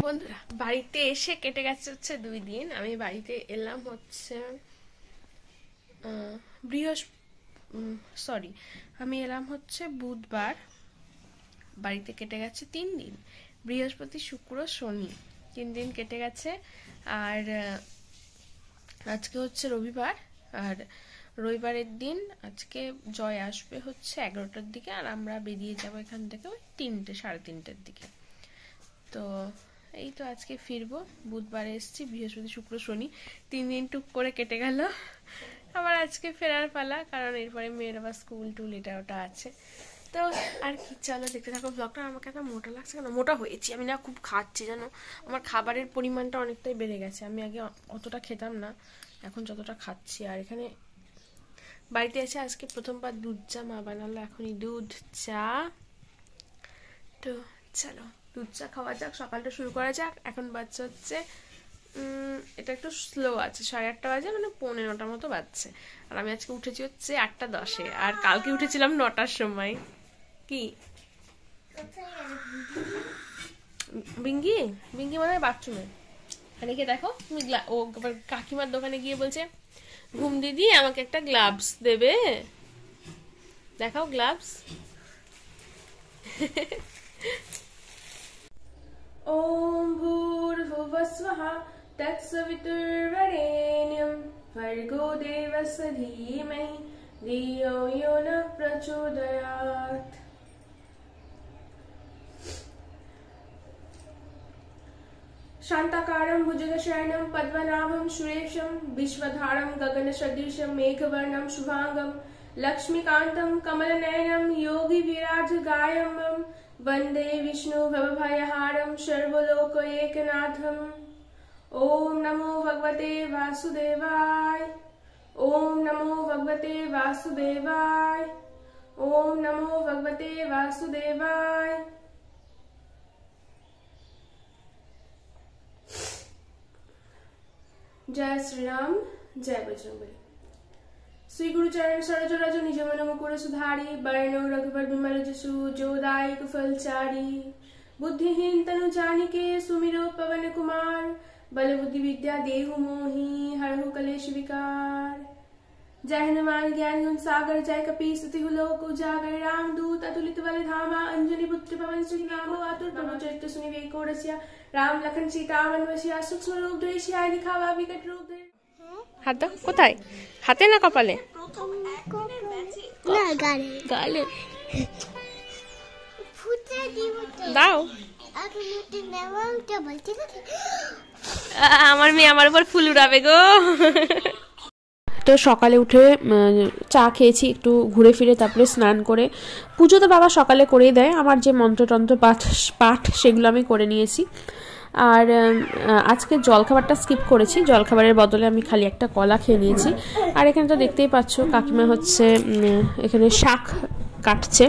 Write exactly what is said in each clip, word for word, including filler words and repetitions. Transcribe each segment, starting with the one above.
বন্ধুরা, বাড়িতে এসে কেটে গেছে হচ্ছে দুই দিন। আমি বাড়িতে এলাম হচ্ছে বৃহস্প সরি আমি এলাম হচ্ছে বুধবার। বাড়িতে কেটে গেছে তিন দিন, বৃহস্পতি শুক্র শনি, তিন দিন কেটে গেছে। আর আজকে হচ্ছে রবিবার, আর রবিবারের দিন আজকে জয় আসবে হচ্ছে এগারোটার দিকে, আর আমরা বেরিয়ে যাবো এখান থেকে ওই তিনটে সাড়ে তিনটের দিকে। তো এই তো আজকে ফিরবো। বুধবারে এসছি, বৃহস্পতি শুক্র শনি, তিন দিন টুক করে কেটে গেল। আবার আজকে ফেরার পালা, কারণ এরপরে মেয়ের আবার স্কুল টুল এটা ওটা আছে। তো আর কি, চলো দেখতে থাকো ব্লগটা। আমাকে একটা মোটা লাগছে কেন? মোটা হয়েছি আমি না, খুব খাচ্ছি জানো, আমার খাবারের পরিমাণটা অনেকটাই বেড়ে গেছে। আমি আগে অতটা খেতাম না, এখন যতটা খাচ্ছি। আর এখানে বাড়িতে এসে আজকে প্রথমবার দুধ চা মা বানালো, এখনই দুধ চা। তো চলো দুধ চা খাওয়া যাক, সকালটা শুরু করা যাক। এখন বাচ্চা হচ্ছে এটা একটু স্লো আছে, সাড়ে আটটা বাজে, মানে পনেরোটার মতো বাজছে। আর আমি আজকে উঠেছি হচ্ছে আটটা দশে, আর কালকে উঠেছিলাম নটার সময়। কি বিঙ্গি বিঙ্গি মনে হয় বাথরুমে। এদিকে দেখো তুমি, ও কাকিমার দোকানে গিয়ে বলছে, ঘুম দিদি আমাকে একটা গ্লাভস দেবে, দেখাও গ্লাভস। ওম ভূর্ভুবস্বঃ তৎসবিতুর্বরেণ্যং ভর্গো দেবস্য ধীমহি ধিয়ো यो न प्रचोदयात्। शान्ताकारं भुजगशयनं पद्मनाभं सुरेशं विश्वधारं गगनसदृशं मेघवर्णं शुभांगं लक्ष्मीकान्तं कमलनयनं योगिविराजगायं वन्दे विष्णु भवभयहारं सर्वलोकैकनाथम्। ओम नमो भगवते वासुदेवाय, ओम नमो भगवते वासुदेवाय, ओम नमो भगवते वासुदेवाय। जय श्री राम, जय बजरंगबली। श्री गुरु चरण सरोज रज निज मन मुकुर सुधारी, वर्ण रघुवर विमल जसु जो दायक फलचारी। बुद्धिहीन तनु जानिके सुमिरो पवन कुमार, बल बुद्धि विद्या देहु मोहि हरहु कलेश विकार। जय हनुमान ज्ञान गुण सागर, जय कपीस तिहु लोक उजागर। राम दूत अतुलित बल धामा, अंजनी पुत्र पवन सुत नाम। आतुर प्रभु चरित्र सुनिवे को रसिया, राम लखन सीता मन बसिया। सूक्ष्म रूप धरिसिया दिखावा विकट रूप धरि। हाथ दाও কোথায়? হাতে না কপালে? না গালে। গালে ফুটে দিব দাও। আমার মেয়ে আমার উপর ফুল উড়াবে গো। তো সকালে উঠে চা খেয়েছি, একটু ঘুরে ফিরে তারপরে স্নান করে, পুজো তো বাবা সকালে করেই দেয়, আমার যে মন্ত্রতন্ত্র পাঠ পাঠ সেগুলো আমি করে নিয়েছি। আর আজকে জলখাবারটা স্কিপ করেছি, জলখাবারের বদলে আমি খালি একটা কলা খেয়ে নিয়েছি। আর এখানে তো দেখতেই পাচ্ছ কাকিমা হচ্ছে এখানে শাক কাটছে।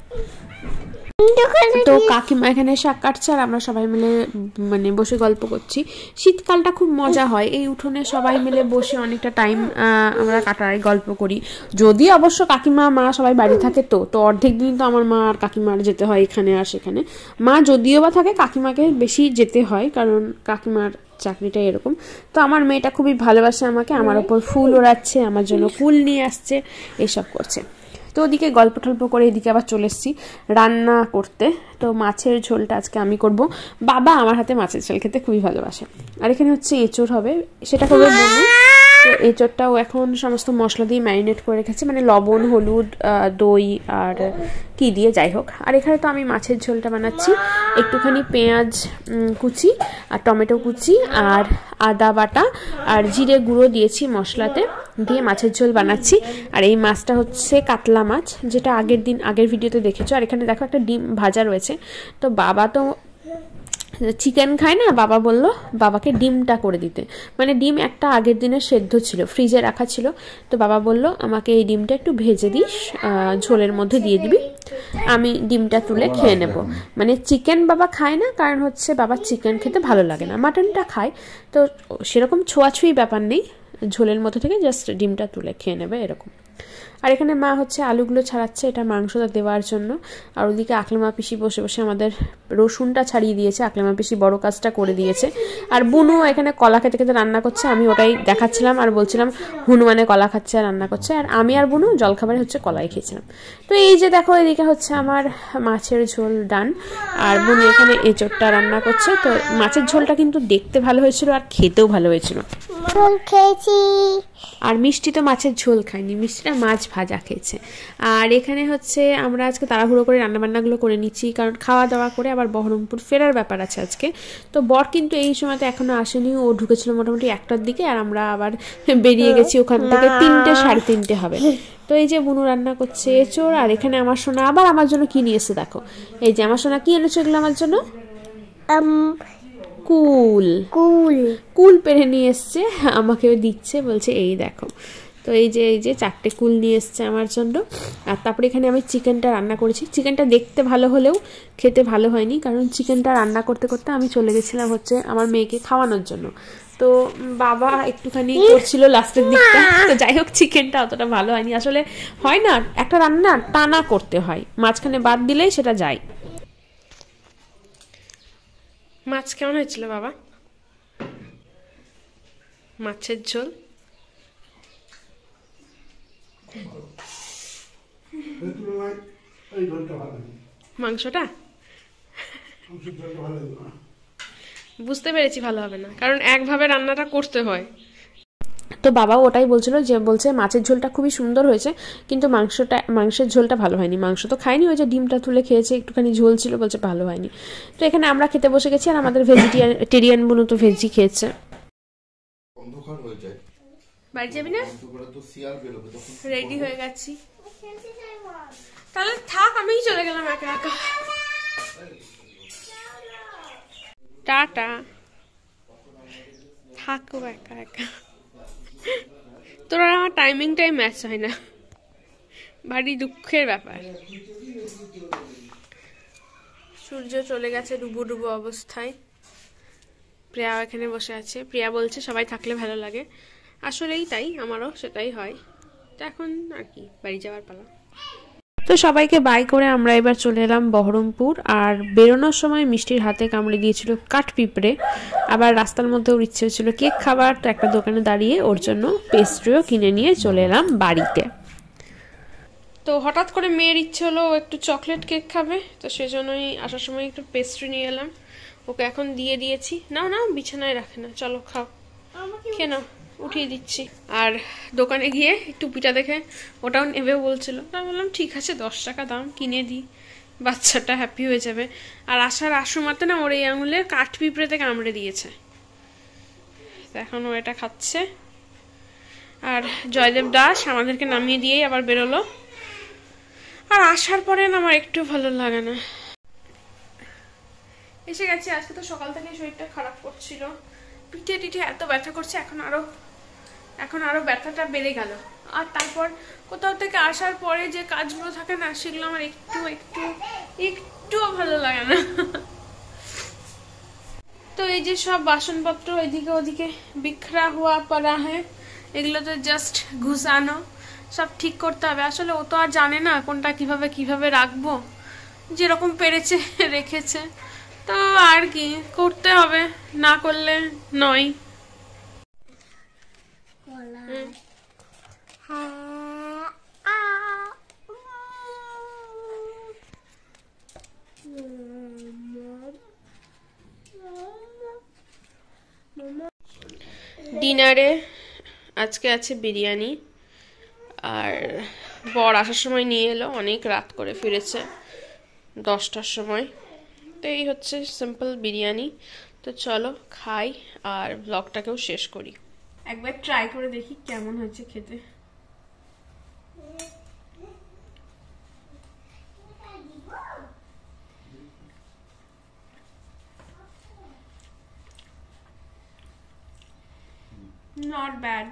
তো কাকিমা এখানে শাক কাটছে আর আমরা সবাই মিলে মানে বসে গল্প করছি। শীতকালটা খুব মজা হয়, এই উঠোনে সবাই মিলে বসে অনেকটা টাইম আমরা কাটাই, গল্প করি। যদি অবশ্য কাকিমা মা সবাই বাড়ি থাকে, তো তো অর্ধেক দিন তো আমার মা আর কাকিমার যেতে হয় এখানে আর সেখানে। মা যদিও বা থাকে, কাকিমাকে বেশি যেতে হয়, কারণ কাকিমার চাকরিটা এরকম। তো আমার মেয়েটা খুবই ভালোবাসে আমাকে, আমার ওপর ফুল ওড়াচ্ছে, আমার জন্য ফুল নিয়ে আসছে, এসব করছে। তো ওদিকে গল্প টল্প করে এদিকে আবার চলে এসেছি রান্না করতে। তো মাছের ঝোলটা আজকে আমি করব, বাবা আমার হাতে মাছের ঝোল খেতে খুবই ভালোবাসে। আর এখানে হচ্ছে এঁচোড় হবে, সেটা করবে বনু। তো এঁচোড়টাও এখন সমস্ত মশলা দিয়ে ম্যারিনেট করে রেখেছি, মানে লবণ হলুদ দই আর কি দিয়ে, যাই হোক। আর এখানে তো আমি মাছের ঝোলটা বানাচ্ছি, একটুখানি পেঁয়াজ কুচি আর টমেটো কুচি আর আদা বাটা আর জিরে গুঁড়ো দিয়েছি মশলাতে, দিয়ে মাছের ঝোল বানাচ্ছি। আর এই মাছটা হচ্ছে কাতলা মাছ, যেটা আগের দিন আগের ভিডিওতে দেখেছো। আর এখানে দেখো একটা ডিম ভাজা রয়েছে। তো বাবা তো চিকেন খায় না, বাবা বলল বাবাকে ডিমটা করে দিতে, মানে ডিম একটা আগের দিনের সেদ্ধ ছিল, ফ্রিজে রাখা ছিল। তো বাবা বলল আমাকে এই ডিমটা একটু ভেজে দিস, ঝোলের মধ্যে দিয়ে দিবি, আমি ডিমটা তুলে খেয়ে নেব। মানে চিকেন বাবা খায় না, কারণ হচ্ছে বাবা চিকেন খেতে ভালো লাগে না, মাটনটা খায়। তো সেরকম ছোঁয়াছুঁই ব্যাপার নেই, ঝোলের মধ্যে থেকে জাস্ট ডিমটা তুলে খেয়ে নেবে এরকম। আর এখানে মা হচ্ছে আলুগুলো ছাড়াচ্ছে এটা মাংসটা দেওয়ার জন্য। আর ওদিকে আকলেমা পিসি বসে বসে আমাদের রসুনটা ছাড়িয়ে দিয়েছে, আকলেমা পিসি বড় কাজটা করে দিয়েছে। আর বুনু এখানে কলা খেতে খেতে রান্না করছে, আমি ওটাই দেখাচ্ছিলাম আর বলছিলাম হনুমানে কলা খাচ্ছে আর রান্না করছে, আর আমি আর বুনু জলখাবারে হচ্ছে কলাই খেয়েছিলাম। তো এই যে দেখো এদিকে হচ্ছে আমার মাছের ঝোল ডান, আর বুনু এখানে এঁচোড়টা রান্না করছে। তো মাছের ঝোলটা কিন্তু দেখতে ভালো হয়েছিল আর খেতেও ভালো হয়েছিল। আর মিষ্টি তো মাছের ঝোল খায়নি, মিষ্টিটা মাছ ভাজা খেয়েছে। আর এখানে হচ্ছে আমরা আজকে তাড়াহুড়ো করে রান্নাবান্নাগুলো করে নিচ্ছি, কারণ খাওয়া দাওয়া করে আবার বহরমপুর ফেরার ব্যাপার আছে আজকে। তো বর কিন্তু এই সময়তে এখনো আসেনি, ও ঢুকেছিল মোটামুটি একটার দিকে, আর আমরা আবার বেরিয়ে গেছি ওখান থেকে তিনটে সাড়ে তিনটে হবে। তো এই যে বুনু রান্না করছে এঁচোড়, আর এখানে আমার সোনা আবার আমার জন্য কি নিয়ে এসে দেখো, এই যে আমার সোনা কি এনেছো এগুলো আমার জন্য, কুল কুল কুল পেরে নিয়ে এসছে, আমাকেও দিচ্ছে, বলছে এই দেখো। তো এই যে এই যে চারটে কুল নিয়ে এসছে আমার জন্য। আর তারপরে এখানে আমি চিকেনটা রান্না করেছি। চিকেনটা দেখতে ভালো হলেও খেতে ভালো হয়নি, কারণ চিকেনটা রান্না করতে করতে আমি চলে গেছিলাম হচ্ছে আমার মেয়েকে খাওয়ানোর জন্য। তো বাবা একটুখানি করছিল লাস্টের দিকটা। তো যাই হোক চিকেনটা অতটা ভালো হয়নি। আসলে হয় না একটা রান্না টানা করতে হয়, মাঝখানে বাদ দিলেই সেটা যায়। মাছ কেমন হয়েছিল বাবা? মাছের ঝোল মাংসটা বুঝতে পেরেছি ভালো হবে না, কারণ একভাবে রান্নাটা করতে হয়। তো বাবা ওটাই বলছিল, যে বলছে মাছের ঝোলটা খুবই সুন্দর হয়েছে, কিন্তু মাংসটা মাংসের ঝোলটা ভালো হয়নি। মাংস তো খায়নি, ওই যে ডিমটা তুলে খেয়েছে, একটুখানি ঝোল ছিল, বলছে ভালো হয়নি। তো এখানে আমরা খেতে বসে গেছি, আর আমাদের ভেজিটেরিয়ান বোনও তো ভেজি খেয়েছে। বাড়ি যাবি না? রেডি হয়ে গেছি, তাহলে থাক, আমিই চলে গেলাম একা একা। টাটা, থাকো একা একা। তোরা আমার টাইমিংটাই ম্যাচ হয় না, ভারী দুঃখের ব্যাপার। সূর্য চলে গেছে ডুবো ডুবো অবস্থায়। প্রিয়া এখানে বসে আছে, প্রিয়া বলছে সবাই থাকলে ভালো লাগে, আসলেই তাই, আমারও সেটাই হয়। তো এখন আর কি বাড়ি যাওয়ার পালা। তো সবাইকে বাই করে আমরা এবার চলে এলাম বহরমপুর। আর বেরোনোর সময় মিষ্টির হাতে কামড়ে দিয়েছিল কাঠ পিঁপড়ে, আবার রাস্তার মধ্যে ওর ইচ্ছে হচ্ছিল কেক খাবার, তো একটা দোকানে দাঁড়িয়ে ওর জন্য পেস্ট্রিও কিনে নিয়ে চলে এলাম বাড়িতে। তো হঠাৎ করে মেয়ের ইচ্ছে হলো একটু চকলেট কেক খাবে, তো সেজন্যই আসার সময় একটু পেস্ট্রি নিয়ে এলাম, ওকে এখন দিয়ে দিয়েছি। নাও নাও, বিছানায় রাখে না, চলো খাও, খেয়ে নাও, উঠিয়ে দিচ্ছি। আর দোকানে গিয়ে একটু পিঠা দেখে ওটাও নেবে বলছিল, তা বললাম ঠিক আছে, দশ টাকা দাম, কিনে দিই, বাচ্চাটা হ্যাপি হয়ে যাবে। আর আসার আসমতে না ওর এই আঙুলের কাঠ পিঁপড়েতে কামড়ে দিয়েছে, এখন ও এটা খাচ্ছে। আর জয়দেব দাস আমাদেরকে নামিয়ে দিয়েই আবার বেরোলো। আর আসার পরে না আমার একটু ভালো লাগে না। এসে গেছি, আজকে তো সকাল থেকে শরীরটা খারাপ করছিল, পিঠে টিঠে এত ব্যথা করছে, এখন আরো এখন আরো ব্যথাটা বেড়ে গেল। আর তারপর কোথাও থেকে আসার পরে যে কাজগুলো থাকে না, সেগুলো আমার একটু একটু একটুও ভালো লাগে না। তো এই যে সব বাসনপত্র এদিকে ওদিকে বিখরা হওয়া পড়া হ্যাঁ, এগুলো তো জাস্ট ঘুষানো, সব ঠিক করতে হবে। আসলে ও তো আর জানে না কোনটা কিভাবে কিভাবে রাখবো, যেরকম পেরেছে রেখেছে, তো আর কি করতে হবে, না করলে নয়। ডিনারে আজকে আছে বিরিয়ানি, আর বর আসার সময় নিয়ে এলো, অনেক রাত করে ফিরেছে, দশটার সময়। তো এই হচ্ছে সিম্পল বিরিয়ানি। তো চলো খাই আর ব্লগটাকেও শেষ করি। একবার ট্রাই করে দেখি কেমন হয়েছে খেতে। Not bad.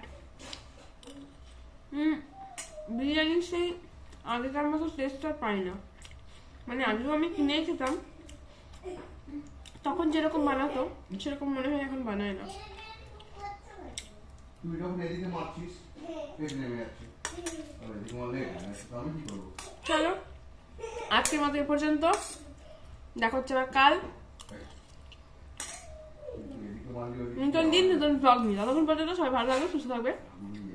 হুম, বিরিয়ানি সেই আগেকার মতো টেস্ট আর পাই না, মানে আগেও আমি কিনে খেতাম, তখন যেরকম বানাতো সেরকম মনে হয় এখন বানায় না। চলো আজকের মতো এ পর্যন্ত, দেখা হচ্ছে আবার কাল নতুন দিন নতুন ব্লগ নিয়ে। ততক্ষণ পর্যন্ত সবাই ভালো থাকবে, সুস্থ থাকবে।